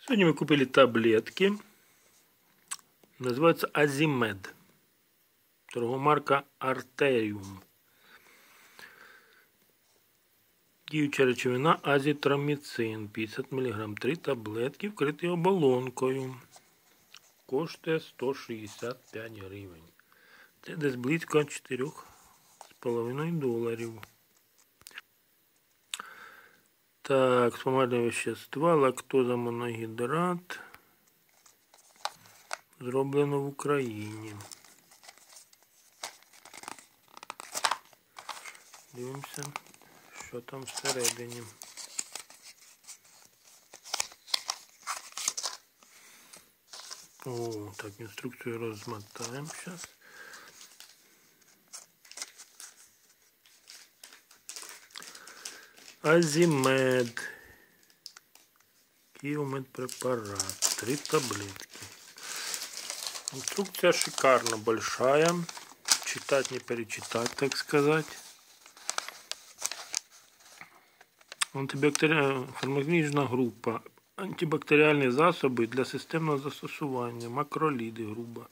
Сегодня мы купили таблетки. Называются Азимед. Торгомарка Артеріум. Діюча речовина азітроміцин. 50 мг. 3 таблетки, вкриті оболонкою. Коштує 165 гривень. Це десь близько $4,5. Так, спомальне вещества, лактоза моногідрат. Зроблено в Україні. Дивимося, що там всередині. О, так, інструкцію розмотаємо зараз. Азимед. Киомедпрепарат. 3 таблетки. Инструкция шикарно большая. Читать не перечитать, так сказать. Фармакологічна група. Антибактеріальні засоби для системного застосування. Макроліди, грубо.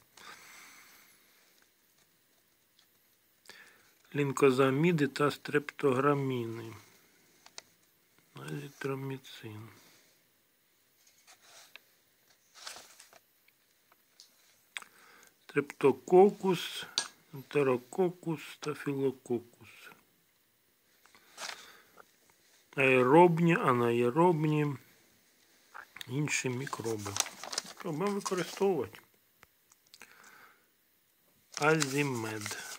Лінкозаміди та стрептограміни. Азітроміцин. Стрептококус, ентерококус, стафілококус. Аеробні, анаеробні, інші мікроби. Будемо використовувати. Азимед.